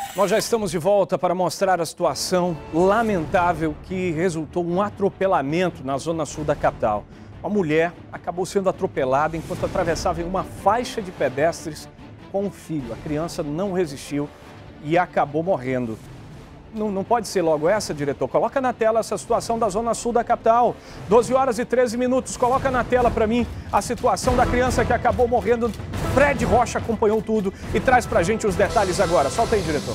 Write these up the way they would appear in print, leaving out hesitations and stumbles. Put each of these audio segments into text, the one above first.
Nós já estamos de volta para mostrar a situação lamentável que resultou um atropelamento na zona sul da capital. Uma mulher acabou sendo atropelada enquanto atravessava em uma faixa de pedestres com um filho. A criança não resistiu e acabou morrendo. Não pode ser logo essa, diretor? Coloca na tela essa situação da zona sul da capital. 12 horas e 13 minutos. Coloca na tela para mim a situação da criança que acabou morrendo. Fred Rocha acompanhou tudo e traz pra gente os detalhes agora. Solta aí, diretor.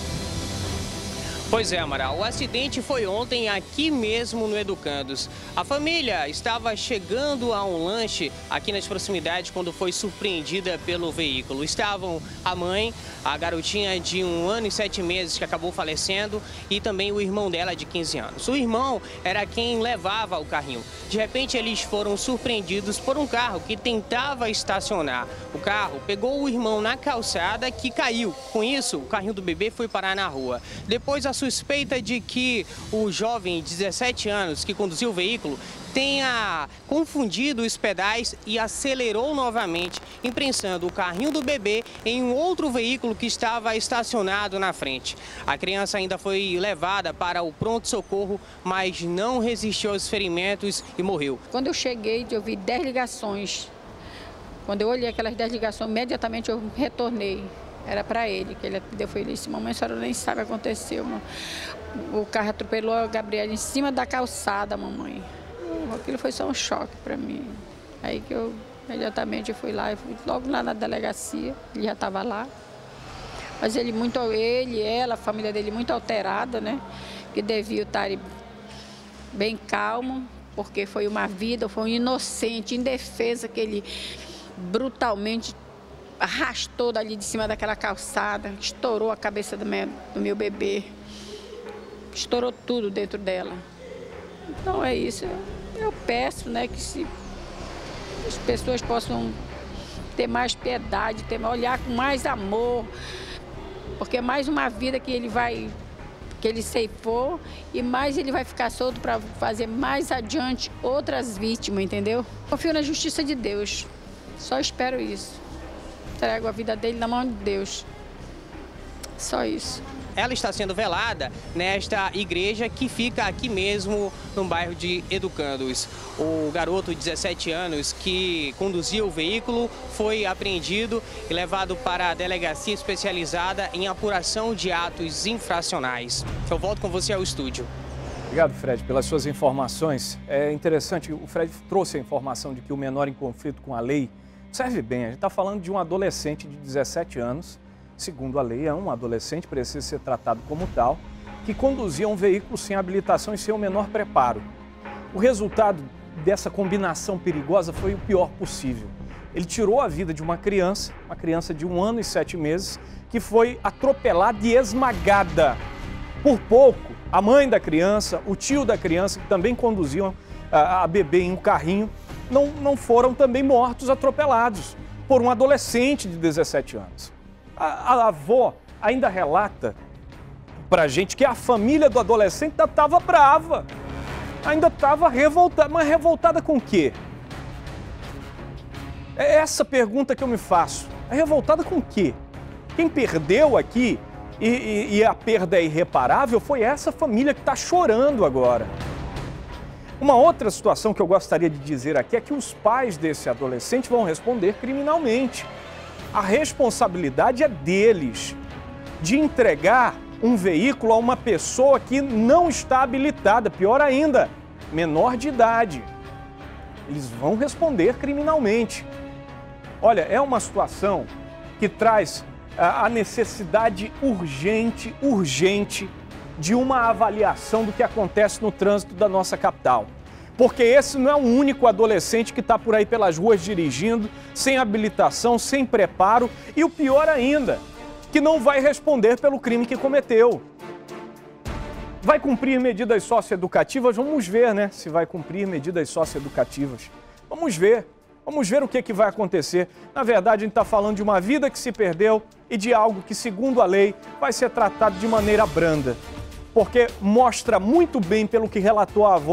Pois é, Amaral, o acidente foi ontem aqui mesmo no Educandos. A família estava chegando a um lanche aqui nas proximidades quando foi surpreendida pelo veículo. Estavam a mãe, a garotinha de 1 ano e 7 meses que acabou falecendo e também o irmão dela de 15 anos. O irmão era quem levava o carrinho. De repente eles foram surpreendidos por um carro que tentava estacionar. O carro pegou o irmão na calçada que caiu. Com isso, o carrinho do bebê foi parar na rua. Depois a suspeita de que o jovem de 17 anos que conduziu o veículo tenha confundido os pedais e acelerou novamente, imprensando o carrinho do bebê em um outro veículo que estava estacionado na frente. A criança ainda foi levada para o pronto-socorro, mas não resistiu aos ferimentos e morreu. Quando eu cheguei, eu vi 10 ligações. Quando eu olhei aquelas 10 ligações, imediatamente eu retornei. Era para ele, que ele foi ele disse: mamãe, a senhora nem sabe o que aconteceu. O carro atropelou a Gabriela em cima da calçada, mamãe. Aquilo foi só um choque para mim. Aí que eu imediatamente fui lá, fui logo lá na delegacia, ele já estava lá. Mas ela, a família dele muito alterada, né? Que devia estar bem calmo, porque foi uma vida, foi um inocente, indefesa, que ele brutalmente arrastou dali de cima daquela calçada, estourou a cabeça do meu bebê, estourou tudo dentro dela. Então é isso, eu peço, né, que as pessoas possam ter mais piedade, olhar com mais amor, porque é mais uma vida que ele ceifou e mais ele vai ficar solto para fazer mais adiante outras vítimas, entendeu? Confio na justiça de Deus, só espero isso. Entrego a vida dele na mão de Deus. Só isso. Ela está sendo velada nesta igreja que fica aqui mesmo no bairro de Educandos. O garoto de 17 anos que conduzia o veículo foi apreendido e levado para a delegacia especializada em apuração de atos infracionais. Eu volto com você ao estúdio. Obrigado, Fred, pelas suas informações. É interessante, o Fred trouxe a informação de que o menor em conflito com a lei serve bem. A gente está falando de um adolescente de 17 anos, segundo a lei, é um adolescente, precisa ser tratado como tal, que conduzia um veículo sem habilitação e sem o menor preparo. O resultado dessa combinação perigosa foi o pior possível. Ele tirou a vida de uma criança de 1 ano e 7 meses, que foi atropelada e esmagada. Por pouco, a mãe da criança, o tio da criança, que também conduziam a bebê em um carrinho, não foram também mortos, atropelados por um adolescente de 17 anos. A avó ainda relata pra gente que a família do adolescente ainda estava brava, ainda estava revoltada. Mas revoltada com o quê? É essa pergunta que eu me faço. É revoltada com o quê? Quem perdeu aqui e a perda é irreparável foi essa família que está chorando agora. Uma outra situação que eu gostaria de dizer aqui é que os pais desse adolescente vão responder criminalmente. A responsabilidade é deles de entregar um veículo a uma pessoa que não está habilitada, pior ainda, menor de idade. Eles vão responder criminalmente. Olha, é uma situação que traz a necessidade urgente de uma avaliação do que acontece no trânsito da nossa capital. Porque esse não é o único adolescente que está por aí pelas ruas dirigindo, sem habilitação, sem preparo e o pior ainda, que não vai responder pelo crime que cometeu. Vai cumprir medidas socioeducativas? Vamos ver, né, se vai cumprir medidas socioeducativas. Vamos ver o que vai acontecer. Na verdade, a gente está falando de uma vida que se perdeu e de algo que, segundo a lei, vai ser tratado de maneira branda. Porque mostra muito bem, pelo que relatou a avó,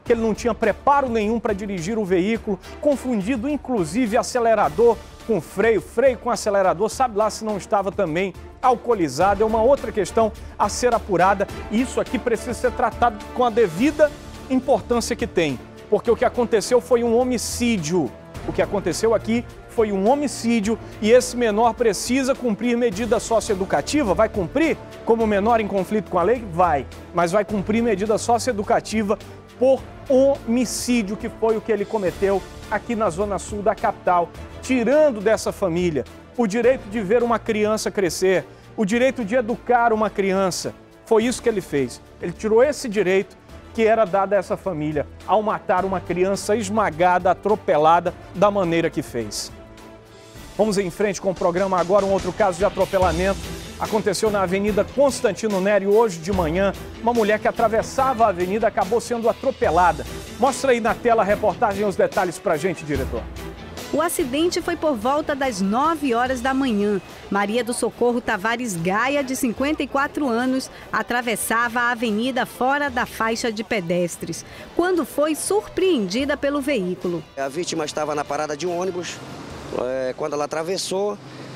que ele não tinha preparo nenhum para dirigir o veículo, confundido inclusive acelerador com freio, freio com acelerador, sabe lá se não estava também alcoolizado. É uma outra questão a ser apurada. Isso aqui precisa ser tratado com a devida importância que tem, porque o que aconteceu foi um homicídio. O que aconteceu aqui foi um homicídio e esse menor precisa cumprir medida socioeducativa. Vai cumprir como menor em conflito com a lei? Vai, mas vai cumprir medida socioeducativa por homicídio, que foi o que ele cometeu aqui na zona sul da capital, tirando dessa família o direito de ver uma criança crescer, o direito de educar uma criança. Foi isso que ele fez. Ele tirou esse direito que era dado a essa família ao matar uma criança esmagada, atropelada da maneira que fez. Vamos em frente com o programa agora. Um outro caso de atropelamento aconteceu na Avenida Constantino Neri hoje de manhã. Uma mulher que atravessava a avenida acabou sendo atropelada. Mostra aí na tela a reportagem e os detalhes pra gente, diretor. O acidente foi por volta das 9 horas da manhã. Maria do Socorro Tavares Gaia, de 54 anos, atravessava a avenida fora da faixa de pedestres, quando foi surpreendida pelo veículo. A vítima estava na parada de ônibus. Quando ela atravessou,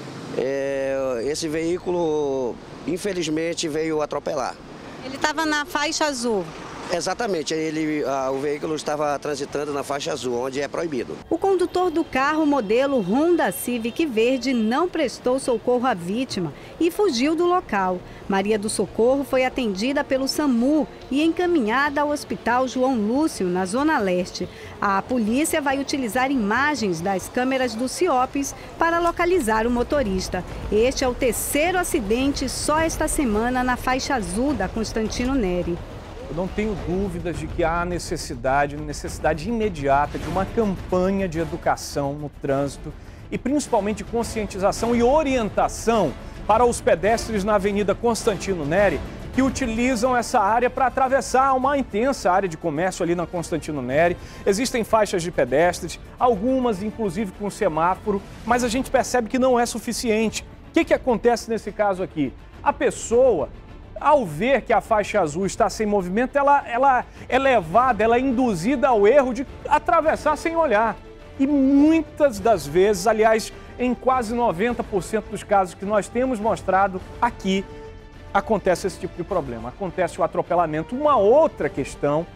esse veículo, infelizmente, veio atropelar. Ele estava na faixa azul. Exatamente, o veículo estava transitando na faixa azul, onde é proibido. O condutor do carro modelo Honda Civic verde não prestou socorro à vítima e fugiu do local. Maria do Socorro foi atendida pelo SAMU e encaminhada ao Hospital João Lúcio, na Zona Leste. A polícia vai utilizar imagens das câmeras do CIOPS para localizar o motorista. Este é o terceiro acidente só esta semana na faixa azul da Constantino Neri. Eu não tenho dúvidas de que há necessidade imediata de uma campanha de educação no trânsito e principalmente de conscientização e orientação para os pedestres na Avenida Constantino Neri, que utilizam essa área para atravessar uma intensa área de comércio ali na Constantino Neri. Existem faixas de pedestres, algumas inclusive com semáforo, mas a gente percebe que não é suficiente. O que acontece nesse caso aqui? A pessoa, ao ver que a faixa azul está sem movimento, ela é levada, ela é induzida ao erro de atravessar sem olhar. E muitas das vezes, aliás, em quase 90% dos casos que nós temos mostrado aqui, acontece esse tipo de problema, acontece o atropelamento. Uma outra questão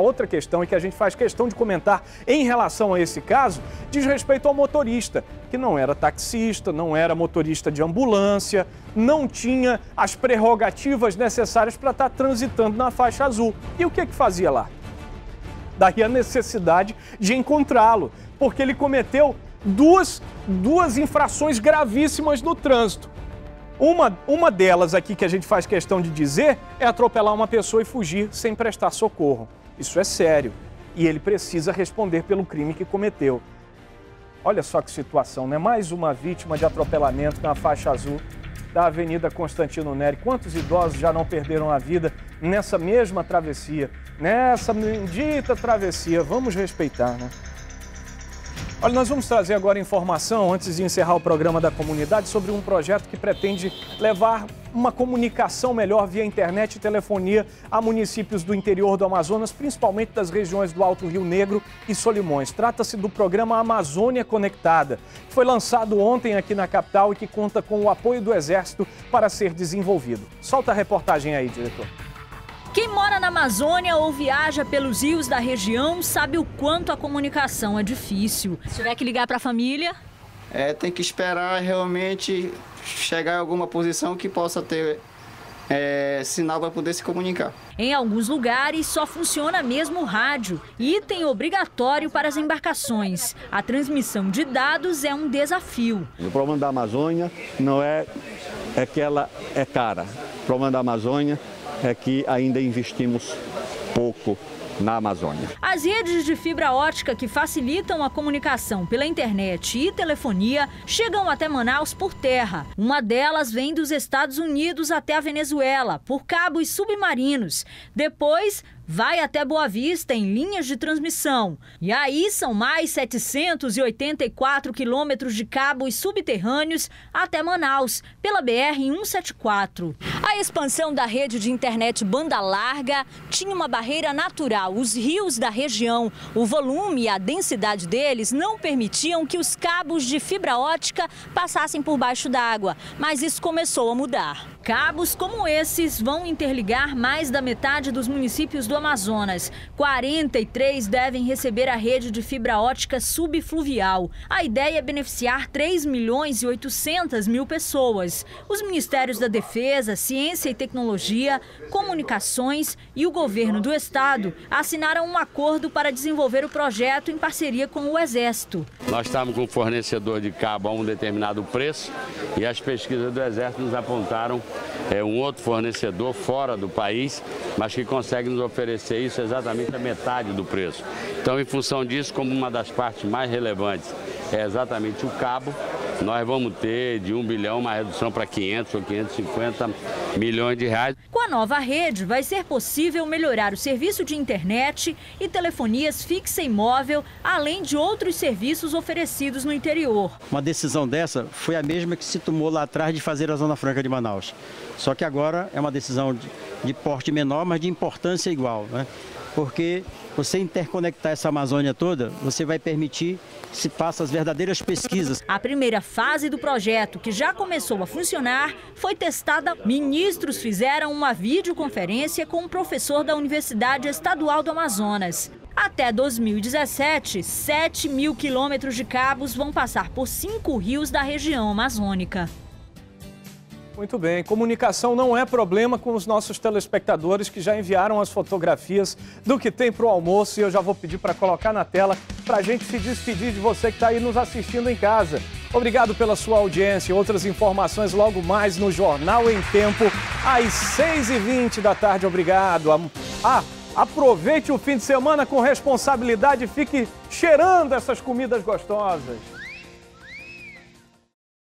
e que a gente faz questão de comentar em relação a esse caso, diz respeito ao motorista, que não era taxista, não era motorista de ambulância, não tinha as prerrogativas necessárias para estar transitando na faixa azul. E o que fazia lá? Daí a necessidade de encontrá-lo, porque ele cometeu duas infrações gravíssimas no trânsito. Uma delas aqui que a gente faz questão de dizer é atropelar uma pessoa e fugir sem prestar socorro. Isso é sério e ele precisa responder pelo crime que cometeu. Olha só que situação, né? Mais uma vítima de atropelamento na faixa azul da Avenida Constantino Neri. Quantos idosos já não perderam a vida nessa mesma travessia? Nessa bendita travessia. Vamos respeitar, né? Olha, nós vamos trazer agora informação, antes de encerrar o programa da comunidade, sobre um projeto que pretende levar uma comunicação melhor via internet e telefonia a municípios do interior do Amazonas, principalmente das regiões do Alto Rio Negro e Solimões. Trata-se do programa Amazônia Conectada, que foi lançado ontem aqui na capital e que conta com o apoio do Exército para ser desenvolvido. Solta a reportagem aí, diretor. Quem mora na Amazônia ou viaja pelos rios da região sabe o quanto a comunicação é difícil. Se tiver que ligar para a família... tem que esperar realmente chegar em alguma posição que possa ter sinal para poder se comunicar. Em alguns lugares só funciona mesmo o rádio, item obrigatório para as embarcações. A transmissão de dados é um desafio. O problema da Amazônia não é que ela é cara. O problema da Amazônia é que ainda investimos pouco na Amazônia. As redes de fibra ótica que facilitam a comunicação pela internet e telefonia chegam até Manaus por terra. Uma delas vem dos Estados Unidos até a Venezuela, por cabos submarinos. Depois, vai até Boa Vista em linhas de transmissão. E aí são mais 784 quilômetros de cabos subterrâneos até Manaus, pela BR-174. A expansão da rede de internet banda larga tinha uma barreira natural. Os rios da região, o volume e a densidade deles não permitiam que os cabos de fibra ótica passassem por baixo d'água, mas isso começou a mudar. Cabos como esses vão interligar mais da metade dos municípios do Amazonas. 43 devem receber a rede de fibra ótica subfluvial. A ideia é beneficiar 3.800.000 pessoas. Os Ministérios da Defesa, Ciência e Tecnologia, Comunicações e o governo do estado assinaram um acordo para desenvolver o projeto em parceria com o Exército. Nós estamos com um fornecedor de cabo a um determinado preço e as pesquisas do Exército nos apontaram um outro fornecedor fora do país, mas que consegue nos oferecer isso exatamente a metade do preço. Então, em função disso, como uma das partes mais relevantes é exatamente o cabo, nós vamos ter de 1 bilhão uma redução para 500 ou 550 milhões de reais. Com a nova rede, vai ser possível melhorar o serviço de internet e telefonias fixa e móvel, além de outros serviços oferecidos no interior. Uma decisão dessa foi a mesma que se tomou lá atrás de fazer a Zona Franca de Manaus. Só que agora é uma decisão de porte menor, mas de importância igual, né? Porque você interconectar essa Amazônia toda, você vai permitir que se façam as verdadeiras pesquisas. A primeira fase do projeto, que já começou a funcionar, foi testada. Ministros fizeram uma videoconferência com um professor da Universidade Estadual do Amazonas. Até 2017, 7.000 quilômetros de cabos vão passar por 5 rios da região amazônica. Muito bem, comunicação não é problema com os nossos telespectadores que já enviaram as fotografias do que tem para o almoço e eu já vou pedir para colocar na tela para a gente se despedir de você que está aí nos assistindo em casa. Obrigado pela sua audiência. Outras informações logo mais no Jornal em Tempo, às 6h20 da tarde. Obrigado. Aproveite o fim de semana com responsabilidade e fique cheirando essas comidas gostosas.